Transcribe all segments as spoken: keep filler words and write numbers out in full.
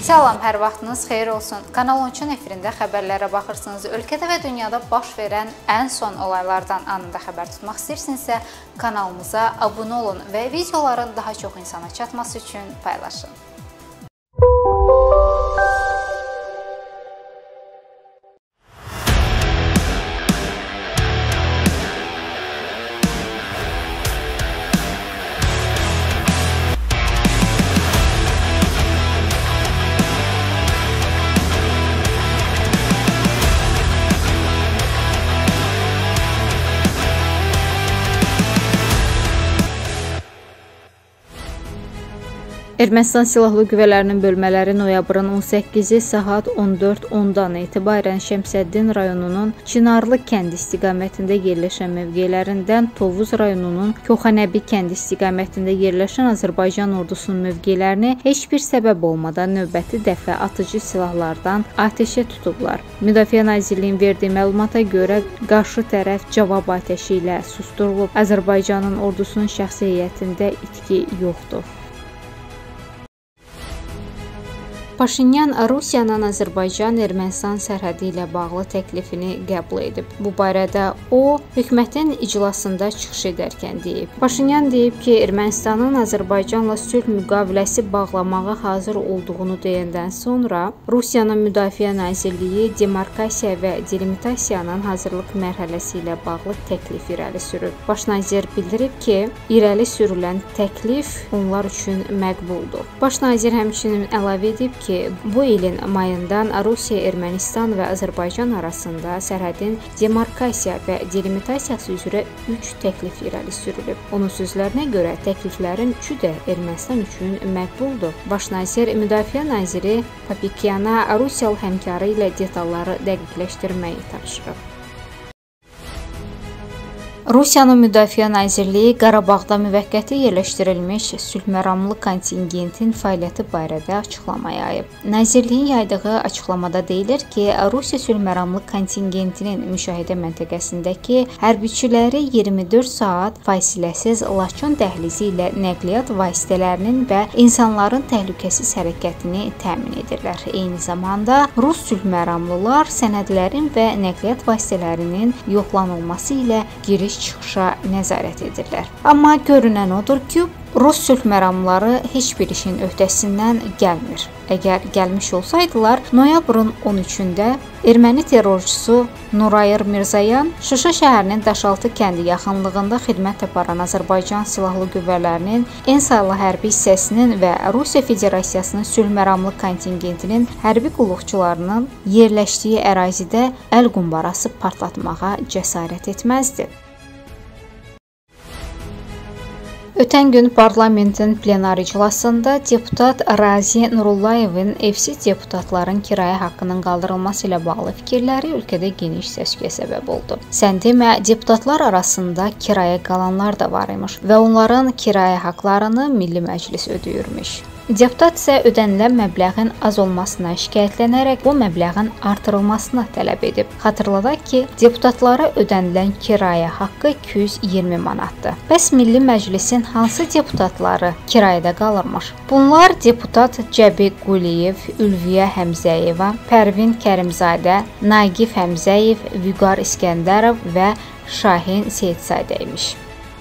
Salam, hər vaxtınız xeyir olsun. Kanal on üçün efirində xəbərlərə baxırsınız. Ölkədə və dünyada baş verən ən son olaylardan anında xəbər tutmaq istəyirsinizsə, kanalımıza abunə olun və videoların daha çox insana çatması üçün paylaşın. Ermənistan Silahlı Qüvvələrinin bölmələri noyabrın on səkkizi saat on dörd ondan etibarən Şəmsəddin rayonunun Çinarlı kəndi istiqamətində yerləşən mövqelərindən Tovuz rayonunun Koxanəbi kəndi istiqamətində yerləşən Azərbaycan ordusunun mövqelərini heç bir səbəb olmadan növbəti dəfə atıcı silahlardan atəşə tutublar. Müdafiə Nazirliyinin verdiyi məlumata görə qarşı tərəf cavab atəşi ilə susdurulub. Azərbaycanın ordusunun şəxsi heyətində itki yoxdur. Paşinyan Rusiyanın Azərbaycan-Ermənistan sərhədi ilə bağlı təklifini qəbul edib. Bu barədə o, hökumətin iclasında çıxış edərkən deyib. Paşinyan deyib ki, Ermənistanın Azərbaycanla sülh müqaviləsi bağlamağa hazır olduğunu deyəndən sonra Rusiyanın Müdafiə Nazirliyi demarkasiya və delimitasiyanın hazırlıq mərhələsi ilə bağlı təklif irəli sürüb. Baş nazir bildirib ki, irəli sürülən təklif onlar üçün məqbuldur. Baş nazir həmçinin əlavə edib ki, bu ilin mayından Rusiya, Ermənistan və Azərbaycan arasında sərhədin demarkasiya və delimitasiyası üzrə üç təklif irəli sürülüb. Onun sözlərinə görə təkliflərin üçü də Ermənistan üçün məqbuldur. Baş nazir Müdafiə naziri Papikyana Rusiyalı həmkarı ilə detalları dəqiqləşdirməyi tapşırıb. Rusiyanın Müdafiə Nazirliyi Qarabağda müvəqqəti yerləşdirilmiş sülhməramlı kontingentin fəaliyyəti barədə açıqlama yayıb. Nazirliyin yaydığı açıqlamada deyilir ki, Rusiya sülhməramlı kontingentinin müşahidə məntəqəsindəki hərbiçiləri iyirmi dörd saat fasiləsiz Laçın dəhlizi ilə nəqliyyat vasitələrinin və insanların təhlükəsiz hərəkətini təmin edirlər. Eyni zamanda Rus sülhməramlılar sənədlərin və nəqliyyat vasitələrinin yoxlanılması ilə giriş çıxışa nəzarət edirlər. Amma görünən odur ki, Rus sülhməramları heç bir işin öhdəsindən gəlmir. Əgər gəlmiş olsaydılar, noyabrın on üçündə erməni terrorçusu Nurayır Mirzayan Şuşa şəhərinin Daşaltı kəndi yaxınlığında xidmət aparan Azərbaycan Silahlı Qüvvələrinin ən saylı hərbi hissəsinin və Rusiya Federasiyasının sülhməramlı kontingentinin hərbi qulluqçularının yerləşdiyi ərazidə əl qumbarası partlatmağa cəsarət etməzdi. Ötən gün parlamentin plenar iclasında deputat Razi Nurullayevin evsiz deputatların kirayə haqqının qaldırılması ilə bağlı fikirləri ölkədə geniş səs-küyə səbəb oldu. Sən demə, deputatlar arasında kirayə qalanlar da var imiş və onların kirayə haqqlarını Milli Məclis ödəyirmiş. Deputat isə ödənilən məbləğin az olmasına şikayətlənərək bu məbləğin artırılmasını tələb edib. Xatırladaq ki, deputatlara ödənilən kirayə haqqı iki yüz iyirmi manatdır. Bəs Milli Məclisin hansı deputatları kirayədə qalırmış? Bunlar deputat Cəbi Quliyev, Ülviyə Həmzəyeva, Pərvin Kərimzadə, Naqif Həmzəyev, Vüqar İskəndərov və Şahin Seyidzadə imiş.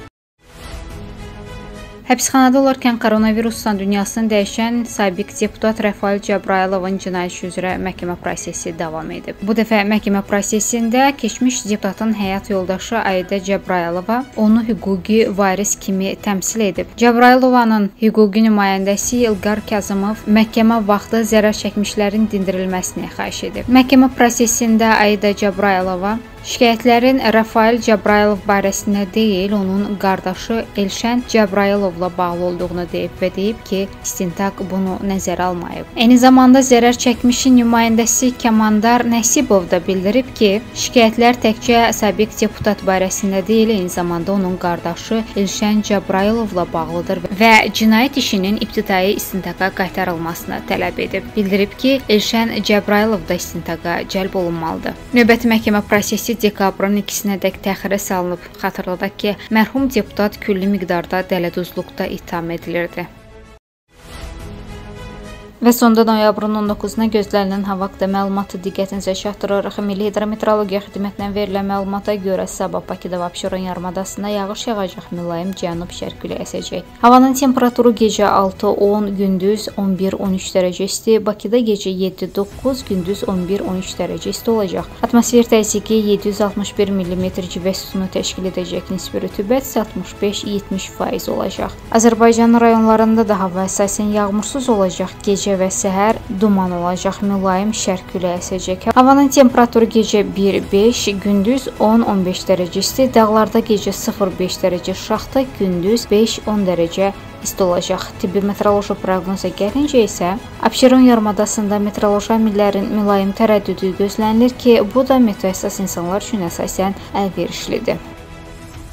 Həbsxanada olarkən koronavirusdan dünyasını dəyişən sabiq deputat Rəfail Cəbrayılovun cinayət işi üzrə məhkəmə prosesi davam edib. Bu dəfə məhkəmə prosesində keçmiş deputatın həyat yoldaşı Ayidə Cəbrayılova onu hüquqi varis kimi təmsil edib. Cəbrayılovanın hüquqi nümayəndəsi İlqar Kazımov məhkəmə vaxtı zərər çəkmişlərin dindirilməsini xahiş edib. Məhkəmə prosesində Ayidə Cəbrayılova şikayətlərin Rəfail Cəbrayılov barəsində deyil, onun qardaşı Elşən Cəbrayılovla bağlı olduğunu deyib və deyib ki, istintaq bunu nəzərə almayıb. Eyni zamanda zərər çəkmişin nümayəndəsi Kəmandar Nəsibov da bildirib ki, şikayətlər təkcə sabiq deputat barəsində deyil, eyni zamanda onun qardaşı Elşən Cəbrayılovla bağlıdır və cinayət işinin ibtidai istintaqa qaytarılmasını tələb edib. Bildirib ki, Elşən Cəbrayılov da istintaqa cəlb olunmalıdır. Növbəti məhkəmə prosesi dekabrın ikisinədək təxirə salınıb. Xatırladaq ki, mərhum deputat külli miqdarda dələduzluqda ittiham edilirdi. Və sonda noyabrın on doqquzuna gözlənilən hava haqqında məlumatı diqqətinizə çatdırırıq. Milli Hidrometeorologiya Xidmətindən verilən məlumata görə sabah Bakıda və Abşeron yarımadasında yağış yağacaq, mülayim cənub-şərq küləyi əsəcək. Havanın temperaturu gecə altı on, gündüz on bir on üç dərəcə isti, Bakıda gecə yeddi doqquz, gündüz on bir on üç dərəcə isti olacaq. Atmosfer təzyiqi yeddi yüz altmış bir millimetr civə sütunu təşkil edəcək, nisbi rütubət isə altmış beş iyetmiş faiz olacaq. Azərbaycan rayonlarında da hava əsasən yağmursuz olacaq, gecə və səhər duman olacaq, mülayim şərq küləyi əsəcək. Havanın temperaturu gecə bir beş, gündüz on on beş dərəcə isti, dağlarda gecə sıfır beş dərəcə şaxta, gündüz beş on dərəcə isti olacaq. Tibbi meteoroloji proqnoza gəlincə isə Abşeron yarımadasında meteoroloji amillərin mülayim tərəddüdü gözlənilir ki, bu da meteohəssas insanlar üçün əsasən əlverişlidir.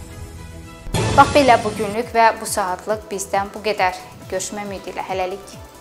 Bax belə bugünlük və bu saatlıq bizdən bu qədər. Görüşmək ümidi ilə hələlik.